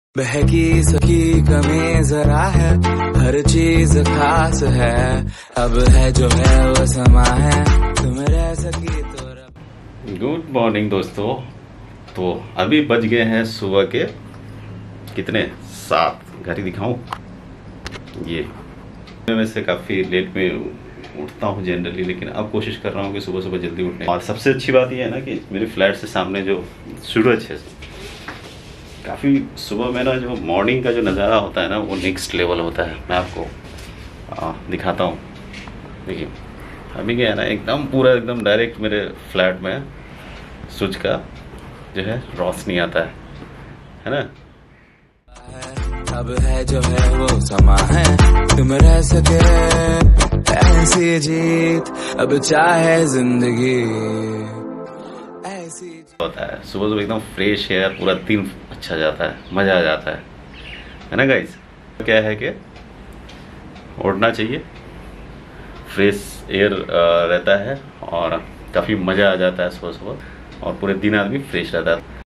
बहकी सकी कमी जरा है, हर चीज खास है, अब है जो है वो समा है, तुम रह सकी तो। गुड मॉर्निंग दोस्तों। तो अभी बज गए हैं सुबह के कितने 7। घड़ी दिखाऊं? ये मैं से काफ़ी लेट में उठता हूँ जनरली, लेकिन अब कोशिश कर रहा हूँ कि सुबह सुबह जल्दी उठने। और सबसे अच्छी बात यह है ना कि मेरे फ्लैट से सामने जो सूरज है, काफ़ी सुबह में ना जो मॉर्निंग का जो नज़ारा होता है ना वो नेक्स्ट लेवल होता है। मैं आपको दिखाता हूँ। देखिए अभी क्या है ना, एकदम पूरा एकदम डायरेक्ट मेरे फ्लैट में सूरज का जो है रोशनी आता है ना। अब है जो है वो समा है, तुम रह सके ऐसी जीत, अब चाहे जिंदगी ऐसी होता है। सुबह सुबह एकदम फ्रेश एयर, पूरा दिन अच्छा जाता है, मज़ा आ जाता है ना गाइस। क्या है कि उठना चाहिए, फ्रेश एयर रहता है और काफ़ी मज़ा आ जाता है सुबह सुबह, और पूरे दिन आदमी फ्रेश रहता है।